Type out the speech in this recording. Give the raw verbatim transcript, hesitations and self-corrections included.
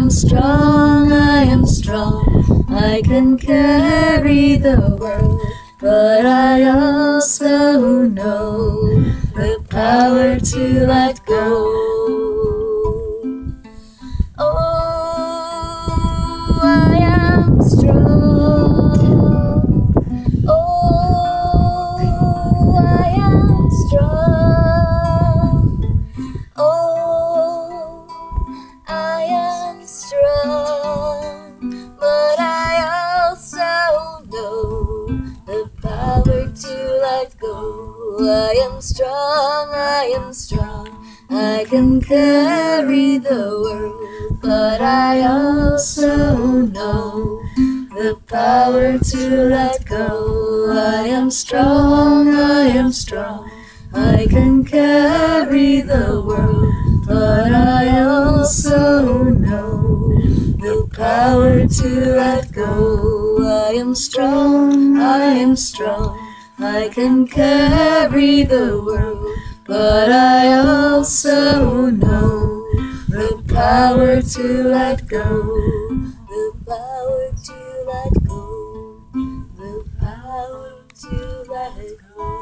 am strong, I am strong, I can carry the world, but I also know the power to let go. Oh, I am strong. Oh, I am strong. Oh, I am strong, but I also know the power to let go. I am strong, I am strong, I can carry the world, but I also know the power to let go. I am strong, I am strong, I can carry the world, but I also know the power to let go. I am strong, I am strong, I can carry the world, but I also know the power to let go. The power to let go. The power to let go.